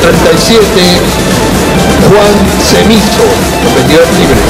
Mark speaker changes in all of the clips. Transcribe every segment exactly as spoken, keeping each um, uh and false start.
Speaker 1: treinta y siete, Juan Semizo, competidor libre.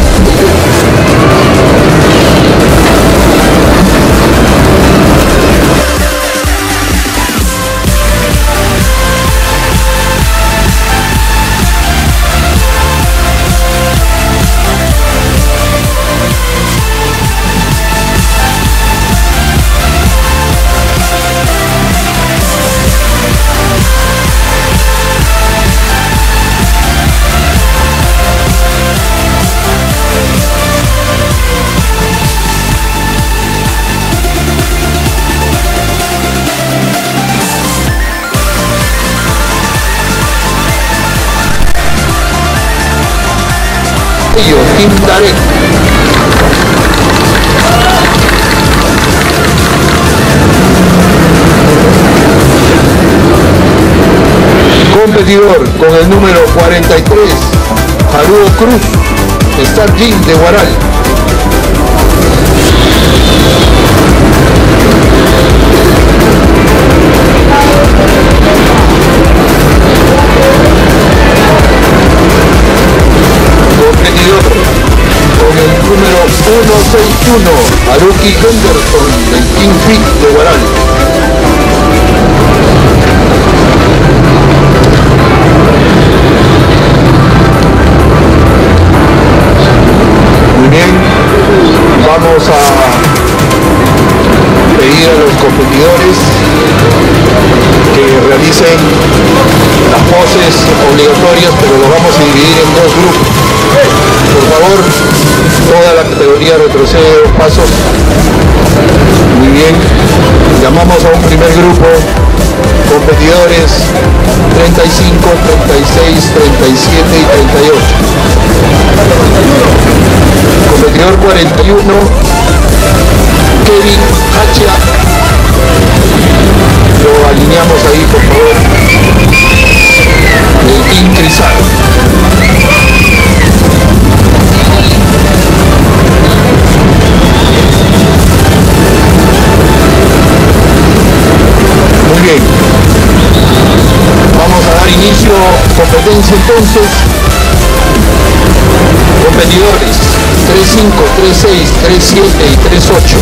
Speaker 1: Team Darek. Competidor con el número cuarenta y tres, Haruo Cruz, Star Gym de Huaral. ciento sesenta y uno, Haruki Henderson del King Fit de Huaral. Muy bien, vamos a pedir a los competidores que realicen las poses obligatorias, pero lo vamos a dividir en dos grupos. Por favor, toda la categoría retrocede dos pasos. Muy bien, llamamos a un primer grupo, competidores treinta y cinco, treinta y seis, treinta y siete y treinta y ocho. Competidor cuarenta y uno, Kevin Hachia. Lo alineamos ahí, por favor. El Team Crisal. Muy bien, vamos a dar inicio a competencia entonces. Competidores tres cinco, tres seis, tres siete y tres ocho.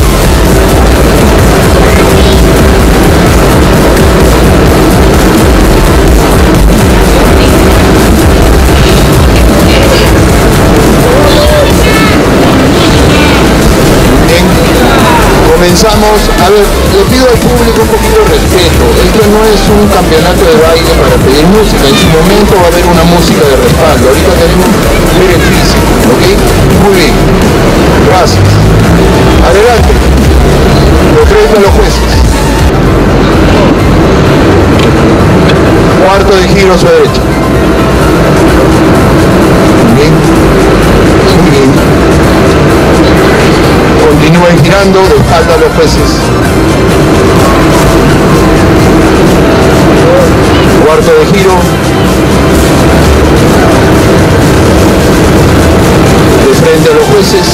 Speaker 1: Comenzamos, a ver, le pido al público un poquito de respeto. Esto no es un campeonato de baile para pedir música, en su momento va a haber una música de respaldo. Ahorita tenemos ver el físico, ¿ok? Muy bien, gracias. Adelante, los créditos a los jueces. Cuarto de giro a su derecha. Muy bien, muy bien. Continúen girando de espalda a los jueces. Cuarto de giro. De frente a los jueces.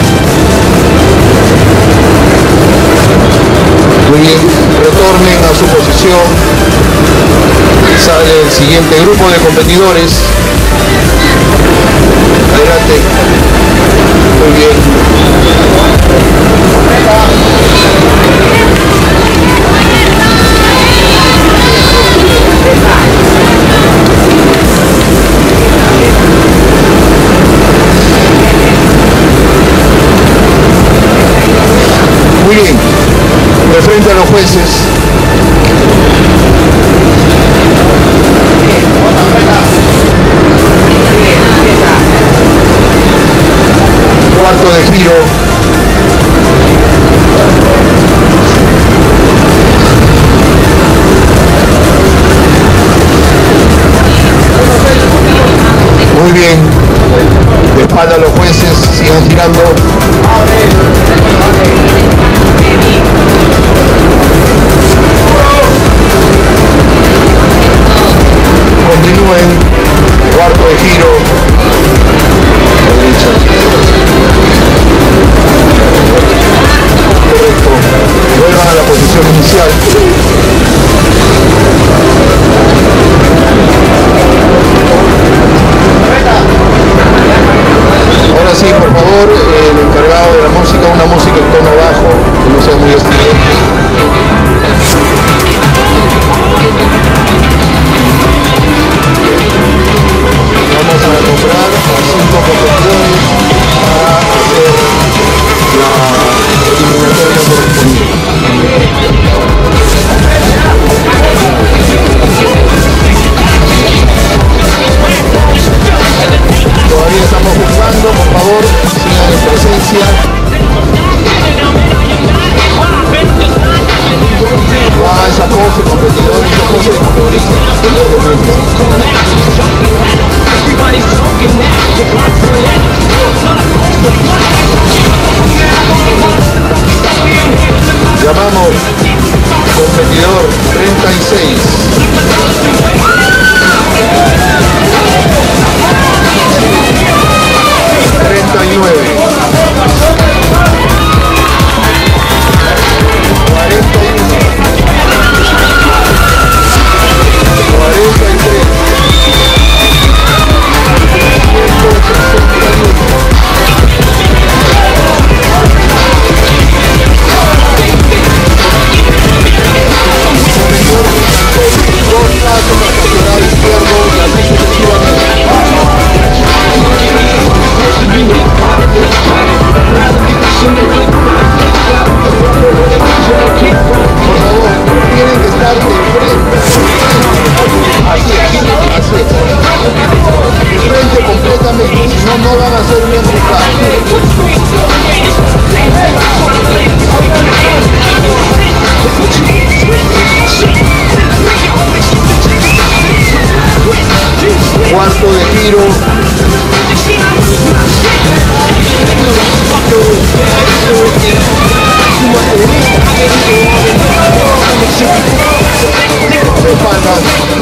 Speaker 1: Muy bien, retornen a su posición. Sale el siguiente grupo de competidores. Adelante. Muy bien. Muy bien, de frente a los jueces. Cuarto de giro. Muy bien, de espalda a los jueces, sigan girando. Continúen, cuarto de giro, derecha. Correcto, vuelvan a la posición inicial. de la música, una música en tono bajo, que no sea muy estridente. Vamos a comprar a cinco competidores para hacer la eliminatoria correspondiente. Todavía estamos jugando, por favor, sigan en presencia. Ah, esa pose, competidor, esa pose de futbolista. Llamamos competidor treinta y seis. treinta y nueve. cuarenta y uno. cuarenta y tres. ciento sesenta y uno. Dos pasos hacia el lado izquierdo y así sucesivamente. Por favor, tienen que estar de frente. Así es, así es. De frente completamente, si no, no van a ser bien buscados. Cuarto de giro. De espaldas.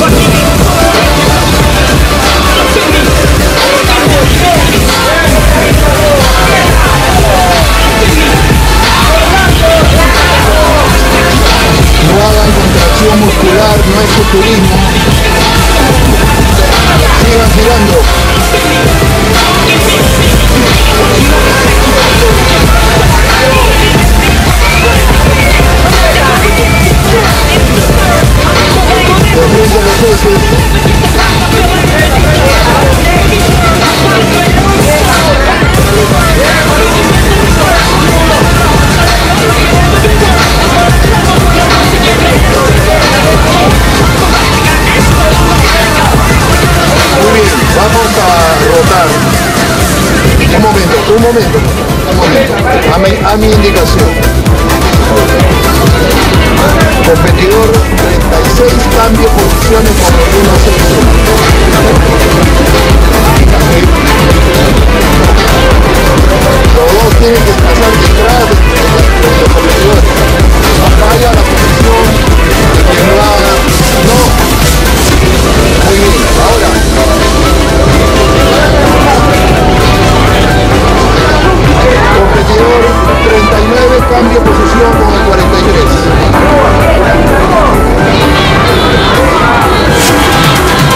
Speaker 1: No hagan contracción muscular, no es futurismo. Sigan girando. De frente a los ejes. Muy bien, vamos a rotar. Un momento, un momento, un momento. A mi, a mi indicación. Competidor treinta y seis, cambio posiciones con el uno seis uno. Los dos tienen que pasar detrás de los competidores. Vaya a la posición que va. No. Muy bien, ahora. Competidor treinta y nueve, cambio posición con el cuarenta y tres.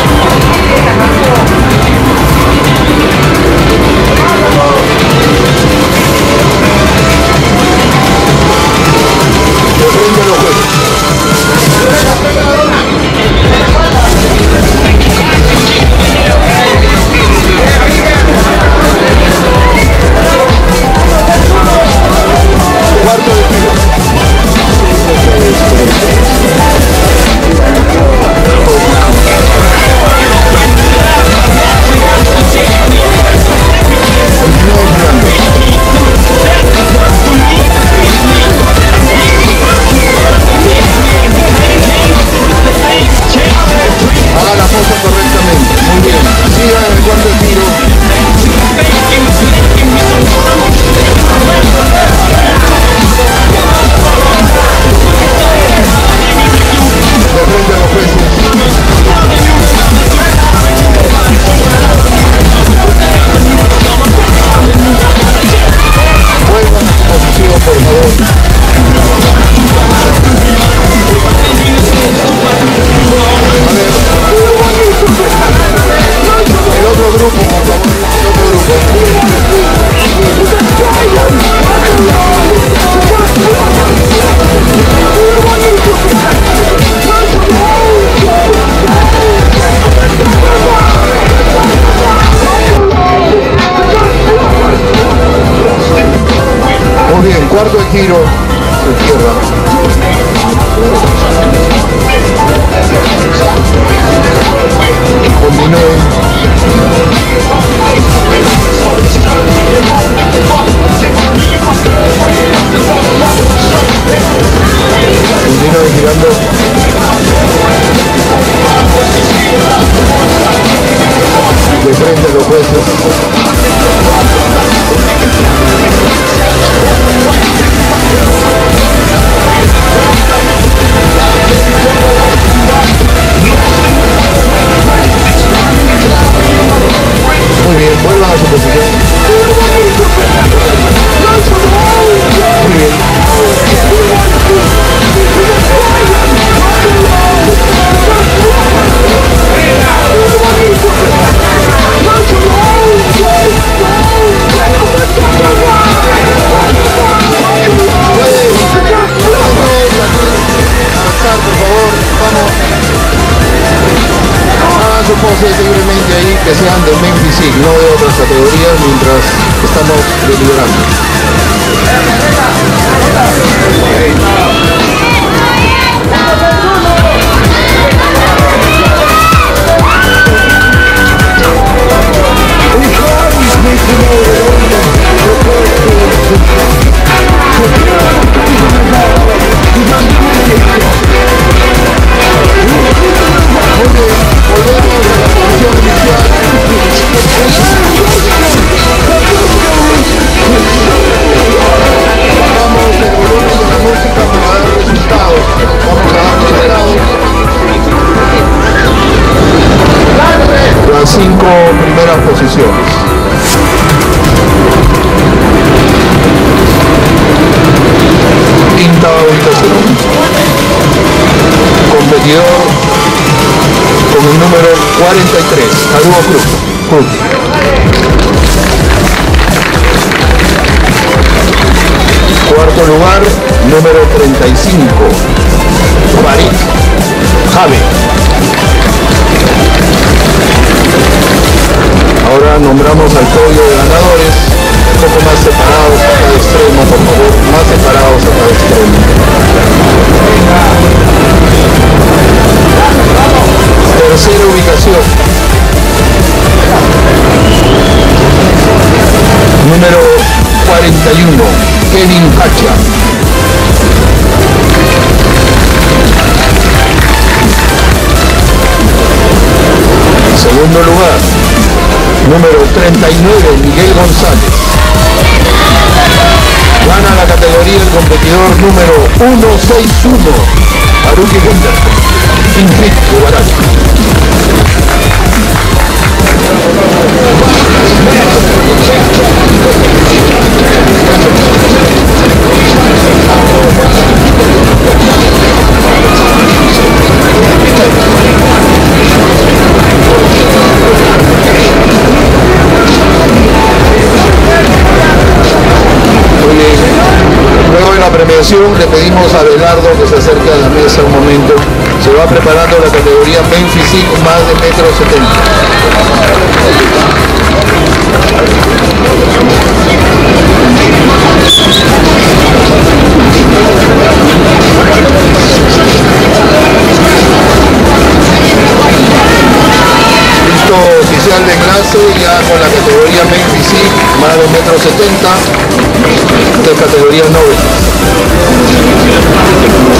Speaker 1: sus poses libremente ahí, que sean de Men Physique, no de otras categorías, mientras estamos deliberando. Las cinco primeras posiciones. Quinta ubicación. Competidor con el número cuarenta y tres, Arugo Cruz. Cruz. Cuarto lugar, número treinta y cinco, Farid Javi. Ahora nombramos al podio de ganadores, un poco más separados a cada extremo, por favor, más separados a cada extremo. Tercera ubicación. Número cuarenta y uno, Kevin Cacha. Segundo lugar, número treinta y nueve, Miguel González. Gana la categoría el competidor número ciento sesenta y uno, Haruki Gunter, invicto Barato. Luego de la premiación le pedimos a Abelardo que se acerque a la mesa un momento. Se va preparando la categoría Men Physique más de metro setenta. Listo, oficial de enlace ya con la categoría Men Physique más de metro setenta de categoría noble.